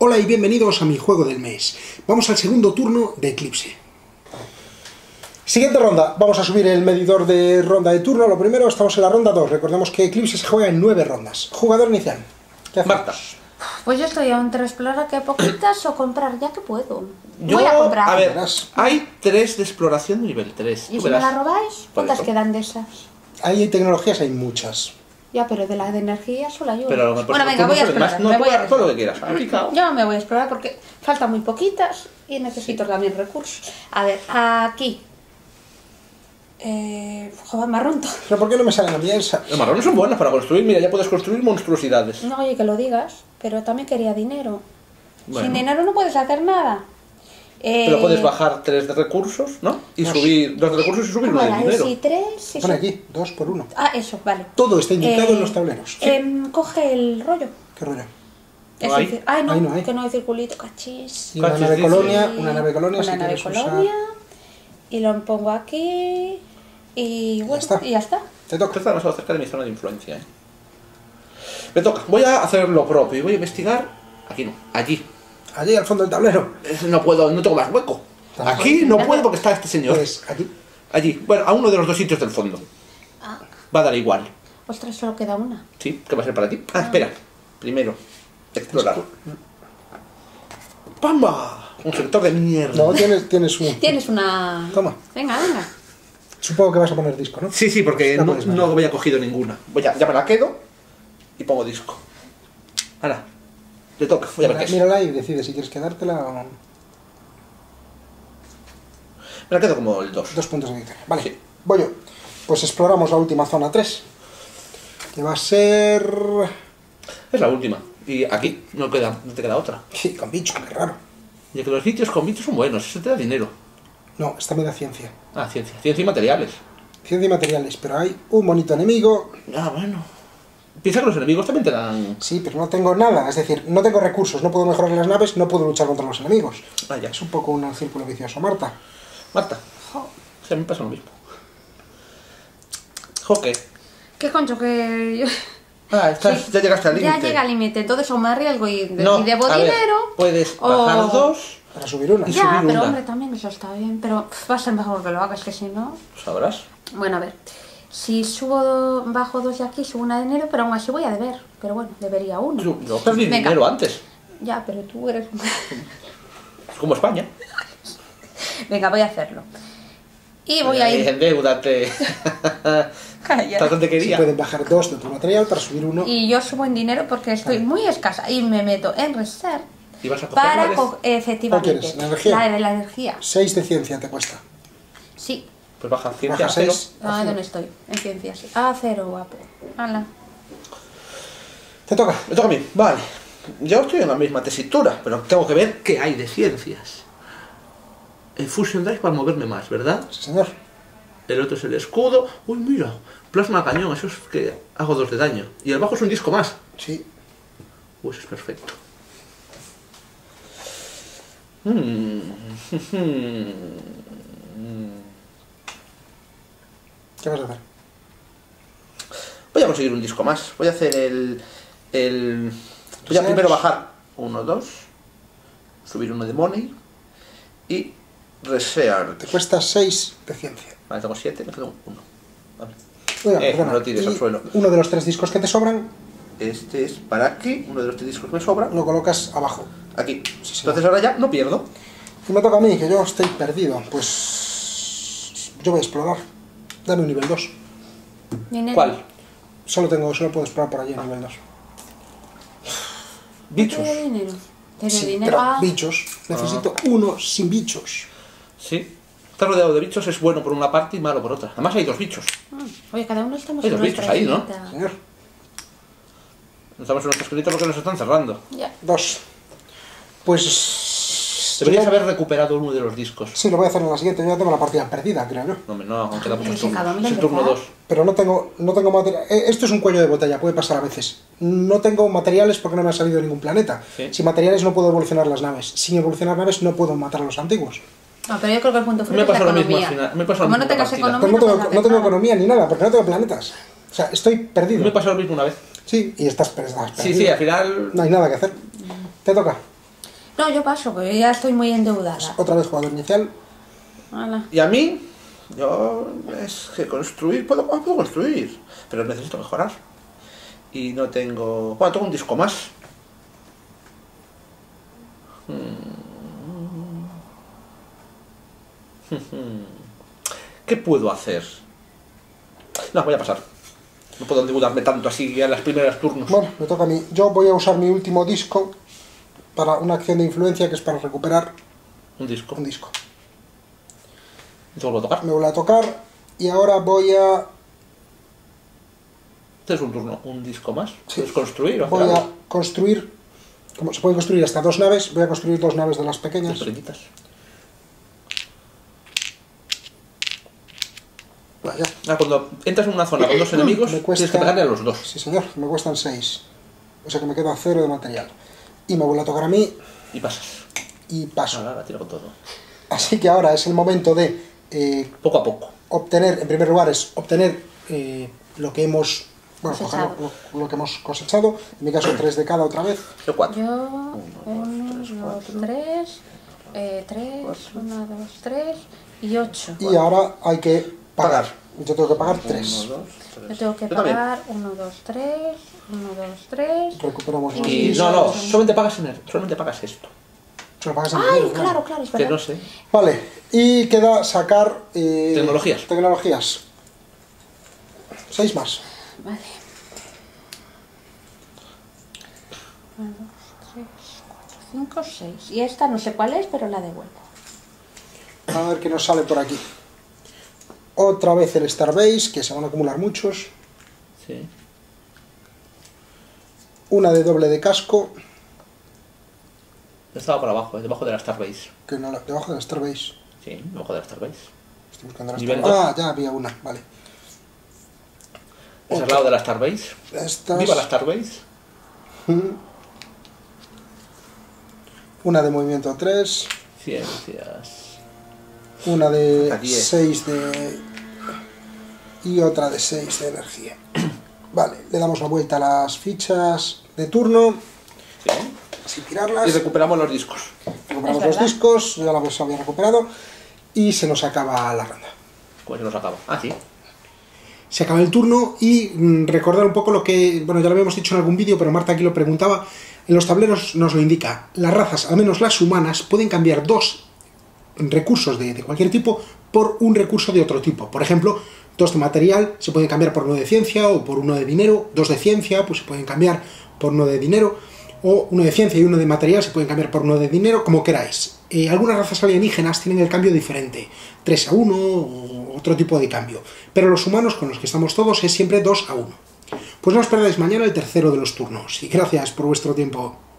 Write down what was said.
Hola y bienvenidos a mi juego del mes. Vamos al segundo turno de Eclipse. Siguiente ronda. Vamos a subir el medidor de ronda de turno. Lo primero, estamos en la ronda 2. Recordemos que Eclipse se juega en 9 rondas. Jugador inicial. ¿Qué hacemos? Marta. Pues yo estoy entre explorar que poquitas o comprar, ya que puedo. Yo, Voy a comprar. A ver, Verás. hay 3 de exploración de nivel 3. ¿Y si me la robáis? ¿Cuántas eso. quedan de esas? Ahí hay tecnologías, hay muchas. Ya, pero de la de energía solo hay una. Pero a lo mejor Bueno, venga, voy a explorar. No, me voy a todo lo que quieras. Yo me voy a explorar porque faltan muy poquitas y necesito también recursos. A ver, aquí. Joder, marrón todo. ¿Pero por qué no me salen a mí esas? Los marrones son buenos para construir. Mira, ya puedes construir monstruosidades. No, oye, que lo digas, pero también quería dinero. Bueno. Sin dinero no puedes hacer nada. Pero puedes bajar 3 de recursos, ¿no? Y Dos. subir 2 de recursos y subir 1 de Bueno, dinero. si 3... Pone aquí, 2 por 1. Ah, eso, vale. Todo está indicado en los tableros. Coge el rollo. ¿Qué rollo? Es hay. decir, ay, no, Ahí no hay. que no hay circulito, cachis. Y una Cachis, nave dice. colonia, una nave colonia, Una si nave quieres usar. colonia. Y lo pongo aquí. Y bueno, está. y ya está. Te Esto toca. está demasiado cerca de mi zona de influencia, ¿eh? Me toca. Voy a hacer lo propio y voy a investigar. Aquí no, allí. Allí al fondo del tablero. No puedo, no tengo más hueco. Tampoco. Aquí no puedo porque está este señor. Pues aquí. Allí, bueno, a uno de los 2 sitios del fondo. Ah, Va a dar igual. ostras, solo queda una. ¿Sí? ¿Qué va a ser para ti? Ah, espera. Primero, explorar. ¡Pamba! Un sector de mierda. No, tienes un... Tienes una... Toma. Venga, venga. Supongo que vas a poner disco, ¿no? Sí, sí, porque Ya no, puedes, no vale. había cogido ninguna. Ya me la quedo y pongo disco. Ahora, le toca. Voy a ver qué es. Mírala y decide si quieres quedártela o... Me la quedo como el 2. 2 puntos de victoria. Vale, Sí. voy yo. Pues exploramos la última zona 3. Que va a ser... Es la última. Y aquí no te queda otra. Sí, con bicho, qué raro. Ya que los sitios con bichos son buenos, eso te da dinero. No, esta me da ciencia. Ah, ciencia. Ciencia y materiales. Ciencia y materiales, pero hay un bonito enemigo. Ah, bueno. Piensa que los enemigos también te dan... Sí, pero no tengo nada. Es decir, no tengo recursos, no puedo mejorar las naves, no puedo luchar contra los enemigos. Ah, ya. Es un poco un círculo vicioso. Marta. Marta. Sí, a mí me pasa lo mismo. Joque. ¿Qué concho que...? Ah, ya llegaste al límite. Ya llega al límite, entonces o me arriesgo y No, debo a ver, dinero... puedes o- bajar 2, Para subir una. Y Ya, subir pero una. hombre, también eso está bien. Pero va a ser mejor que lo hagas, que si no... sabrás. Bueno, a ver. Si bajo 2 de aquí, subo una de dinero, pero aún así voy a deber. Pero bueno, debería uno. Yo perdí Venga. dinero antes. Ya, pero tú eres... Es como España. Venga, voy a hacerlo. Y voy a ir... Endeudate. Calla. Tanto te Se quería. pueden bajar 2 de tu material para subir uno. Y yo subo en dinero porque estoy muy escasa. Y me meto en reserve Y vas a coger para... una vez. Efectivamente. ¿Cuál quieres? ¿La energía? La de la energía. 6 de ciencia te cuesta. Sí. Pues baja ciencia Baja a 0. 6. Ah, ¿dónde estoy? En ciencias. Sí. A 0, guapo. Hala. Te toca. Me toca a mí. Vale. Yo estoy en la misma tesitura, pero tengo que ver qué hay de ciencias. El Fusion Drive para moverme más, ¿verdad? Sí, señor. El otro es el escudo. Uy, mira. Plasma cañón, eso es que hago 2 de daño. Y el bajo es un disco más. Sí. Uy, eso es perfecto. ¿Qué vas a hacer? Voy a conseguir un disco más. Voy a hacer voy a primero bajar 1, 2. Subir uno de money. Y research. Te cuesta 6 de ciencia. Vale, tengo 7, me queda 1. Vale. Oiga, No perdona. lo tires Y al suelo. uno de los 3 discos que te sobran Este es para aquí. Uno de los 3 discos que me sobra. lo colocas abajo. Aquí. Sí, señor. Entonces ahora ya no pierdo. Y me toca a mí, que yo estoy perdido. Pues... yo voy a explorar. Dame un nivel 2. Dinero. ¿Cuál? Solo puedo explorar por allí en nivel 2. Bichos. ¿Qué dinero? ¿Qué Sí, dinero? pero Ah, bichos. Necesito uno sin bichos. Sí. Estar rodeado de bichos es bueno por una parte y malo por otra. Además hay 2 bichos. Oye, cada uno estamos Hay en dos nuestra bichos ahí, ¿no? islita. Señor. Estamos en nuestra escrita porque nos están cerrando. Ya. 2. Pues... Deberías yo- haber recuperado uno de los discos. Sí, lo voy a hacer en la siguiente. Yo ya tengo la partida perdida, creo, ¿no? No, hombre, no, aún queda muchos Sí, cada turnos. uno Es el turno empezar. 2. Pero no tengo material. Esto es un cuello de botella, puede pasar a veces. No tengo materiales porque no me ha salido ningún planeta. Sí. Sin materiales no puedo evolucionar las naves. Sin evolucionar naves no puedo matar a los antiguos. No, pero yo creo que el punto Me fruto es la pasó lo mismo economía. al final, me pasó lo Como mismo no tengas en la partida. economía, Pues no puedes tengo, hacer no tengo nada. economía ni nada, porque no tengo planetas. O sea, estoy perdido. Me pasó lo mismo una vez. Sí, y estás perdido. Sí, sí, al final... No hay nada que hacer. Te toca. No, yo paso, que ya estoy muy endeudada. Otra vez jugador inicial. Hala. Y a mí, yo es que construir, puedo construir, pero necesito mejorar. Y no tengo... Bueno, tengo un disco más. ¿Qué puedo hacer? No, voy a pasar. No puedo endeudarme tanto así en las primeras turnos. Bueno, me toca a mí. Yo voy a usar mi último disco para una acción de influencia que es para recuperar Un disco. un disco. ¿Te vuelvo a tocar? Me vuelvo a tocar y ahora voy a... Este es un turno. ¿Un disco más? Sí. ¿Puedes construir o hacer Voy a algo? construir... Como se pueden construir hasta 2 naves, voy a construir 2 naves de las Las pequeñas. pequeñitas. Vaya. Cuando entras en una zona con 2 enemigos, Me cuesta- tienes que pegarle a los 2. Sí, señor, me cuestan 6. O sea que me queda 0 de material. Y me vuelve a tocar a mí Y pasas. y paso. Ahora tiro con todo. Así que ahora es el momento de Poco a poco. obtener, en primer lugar, es obtener lo que hemos... Bueno, Cosechado. coger lo que hemos cosechado. En mi caso 3 de cada otra vez. Yo 4. Yo, 1, 2, 3, 3, 1, 2, 3 y 8. Y ahora hay que pagar. Yo tengo que pagar 3. 1, 2, 3. Yo tengo que Yo también. pagar 1, 2, 3, 1, 2, 3. Recuperamos los Y discos. no, solamente pagas esto. Se lo pagas en Ay, dinero, claro, claro, es Que verdad. no sé. Vale, y queda sacar... Tecnologías. Tecnologías. 6 más. Vale. 1, 2, 3, 4, 5, 6. Y esta no sé cuál es, pero la devuelvo. A ver qué nos sale por aquí. Otra vez el Starbase, que se van a acumular muchos. Sí. Una de doble de casco, Estaba por abajo, debajo de la Starbase. que no, debajo del Starbase. Sí, debajo de la Starbase. Estoy buscando la Nivel Starbase. dos. Ah, ya había una, vale. Es al lado de la Starbase. Estas... Viva la Starbase. Una de movimiento 3, Ciencias. una de Hasta 10. 6 de... y otra de 6 de energía. Vale, le damos la vuelta a las fichas de turno, Sí. sin Y tirarlas. recuperamos los discos. Recuperamos Es los verdad. discos, ya los había recuperado, y se nos acaba la ronda. Pues se nos acaba. Ah, sí. Se acaba el turno y recordar un poco lo que, bueno, ya lo habíamos dicho en algún vídeo, pero Marta aquí lo preguntaba, en los tableros nos lo indica. Las razas, al menos las humanas, pueden cambiar 2 recursos de cualquier tipo por un recurso de otro tipo. Por ejemplo, 2 de material se pueden cambiar por 1 de ciencia o por 1 de dinero, 2 de ciencia pues se pueden cambiar por 1 de dinero, o 1 de ciencia y 1 de material se pueden cambiar por 1 de dinero, como queráis. Algunas razas alienígenas tienen el cambio diferente, 3 a 1 o otro tipo de cambio, pero los humanos con los que estamos todos es siempre 2 a 1. Pues no os perdáis mañana el tercero de los turnos, y gracias por vuestro tiempo.